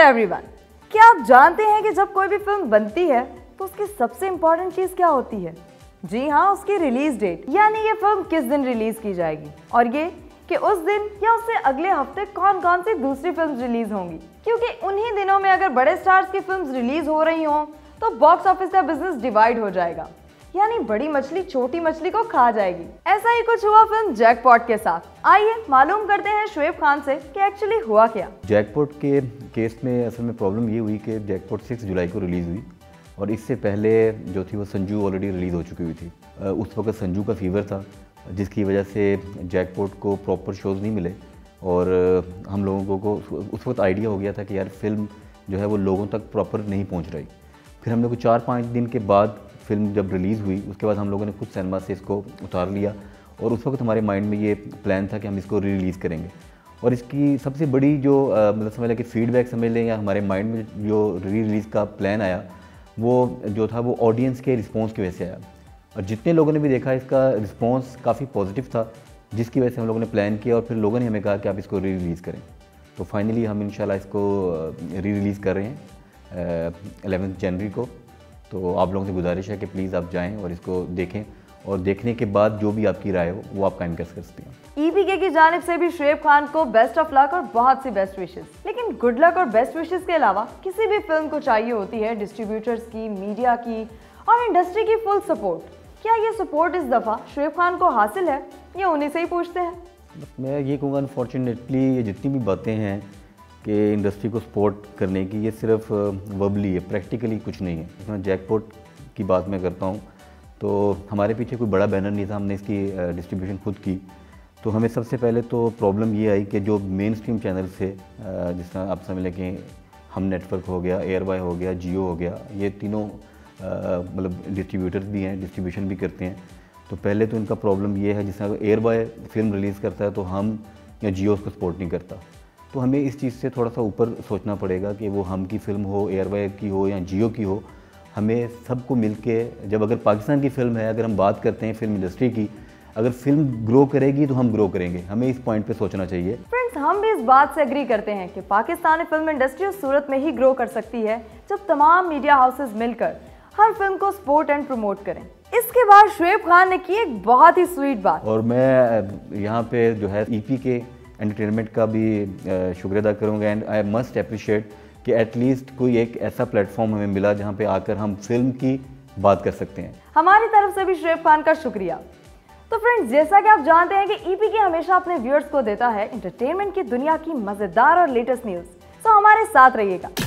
Hello everyone, क्या आप जानते हैं कि जब कोई भी फिल्म बनती है तो उसकी सबसे इम्पोर्टेंट चीज क्या होती है? जी हाँ, उसकी रिलीज डेट, यानी ये फिल्म किस दिन रिलीज की जाएगी और ये कि उस दिन या उससे अगले हफ्ते कौन कौन सी दूसरी फिल्म रिलीज होंगी, क्योंकि उन्हीं दिनों में अगर बड़े स्टार्स की फिल्म रिलीज हो रही हों तो बॉक्स ऑफिस का बिजनेस डिवाइड हो जाएगा, यानी बड़ी मछली छोटी मछली को खा जाएगी। ऐसा ही कुछ हुआ फिल्म जैकपॉट के साथ। आइए मालूम करते हैं शुएब खान से कि एक्चुअली हुआ क्या। जैकपॉट के केस में असल में प्रॉब्लम ये हुई कि जैकपॉट 6 जुलाई को रिलीज़ हुई और इससे पहले जो थी वो संजू ऑलरेडी रिलीज़ हो चुकी हुई थी। उस वक्त संजू का फीवर था जिसकी वजह से जैकपॉट को प्रॉपर शोज़ नहीं मिले और हम लोगों को उस वक्त आइडिया हो गया था कि यार फिल्म जो है वो लोगों तक प्रॉपर नहीं पहुँच रही। फिर हम लोग को 4-5 दिन के बाद फिल्म जब रिलीज़ हुई उसके बाद हम लोगों ने खुद सिनेमा से इसको उतार लिया और उस वक्त हमारे माइंड में ये प्लान था कि हम इसको री रिलीज़ करेंगे। और इसकी सबसे बड़ी जो मतलब समझ लें कि फ़ीडबैक समझ लें या हमारे माइंड में जो री रिलीज़ का प्लान आया वो जो था वो ऑडियंस के रिस्पॉन्स की वजह से आया और जितने लोगों ने भी देखा इसका रिस्पॉन्स काफ़ी पॉजिटिव था, जिसकी वजह से हम लोगों ने प्लान किया और फिर लोगों ने हमें कहा कि आप इसको री रिलीज़ करें। तो फाइनली हम इंशाल्लाह इसको री रिलीज़ कर रहे हैं 11 जनवरी को। तो आप लोगों से गुजारिश है कि प्लीज़ आप जाएं और इसको देखें और देखने के बाद जो भी आपकी राय हो वो आप कायम कर सकते हैं। ईपीके की जानिब से भी शुएब खान को बेस्ट ऑफ लक और बहुत सी बेस्ट विशेस। लेकिन गुड लक और बेस्ट विशेस के अलावा किसी भी फिल्म को चाहिए होती है डिस्ट्रीब्यूटर्स की, मीडिया की और इंडस्ट्री की फुल सपोर्ट। क्या ये सपोर्ट इस दफ़ा शुएब खान को हासिल है या उन्हीं से ही पूछते हैं? मैं ये कहूँगा अनफॉर्चुनेटली ये जितनी भी बातें हैं कि इंडस्ट्री को सपोर्ट करने की, ये सिर्फ वर्बली है, प्रैक्टिकली कुछ नहीं है। इसमें जैकपॉट की बात मैं करता हूँ तो हमारे पीछे कोई बड़ा बैनर नहीं था, हमने इसकी डिस्ट्रीब्यूशन खुद की। तो हमें सबसे पहले तो प्रॉब्लम ये आई कि जो मेन स्ट्रीम चैनल थे जिस तरह आप समझ लें कि हम नेटवर्क हो गया, एयरवाई हो गया, जियो हो गया, ये तीनों मतलब डिस्ट्रीब्यूटर्स भी हैं, डिस्ट्रीब्यूशन भी करते हैं। तो पहले तो इनका प्रॉब्लम ये है जिस तरह एयरवाई फिल्म रिलीज़ करता है तो हम या जियो उसको सपोर्ट नहीं करता। तो हमें इस चीज़ से थोड़ा सा ऊपर सोचना पड़ेगा कि वो हम की फ़िल्म हो, एयरवाई की हो या जियो की हो, हमें सबको मिलके, जब अगर पाकिस्तान की फ़िल्म है, अगर हम बात करते हैं फिल्म इंडस्ट्री की, अगर फिल्म ग्रो करेगी तो हम ग्रो करेंगे। हमें इस पॉइंट पे सोचना चाहिए। फ्रेंड्स, हम भी इस बात से एग्री करते हैं कि पाकिस्तानी फिल्म इंडस्ट्री उस सूरत में ही ग्रो कर सकती है जब तमाम मीडिया हाउसेज मिलकर हर फिल्म को सपोर्ट एंड प्रमोट करें। इसके बाद शुएब खान ने की एक बहुत ही स्वीट बात, और मैं यहाँ पे जो है ईपीके एंटरटेनमेंट का भी शुक्रिया अदा करूँगा एंड आई मस्ट अप्रिशिएट कि एटलीस्ट कोई एक ऐसा प्लेटफॉर्म हमें मिला जहाँ पे आकर हम फिल्म की बात कर सकते हैं। हमारी तरफ से भी शुएब खान का शुक्रिया। तो फ्रेंड्स, जैसा कि आप जानते हैं कि ईपीके हमेशा अपने व्यूअर्स को देता है एंटरटेनमेंट की दुनिया की मज़ेदार और लेटेस्ट न्यूज़, तो हमारे साथ रहिएगा।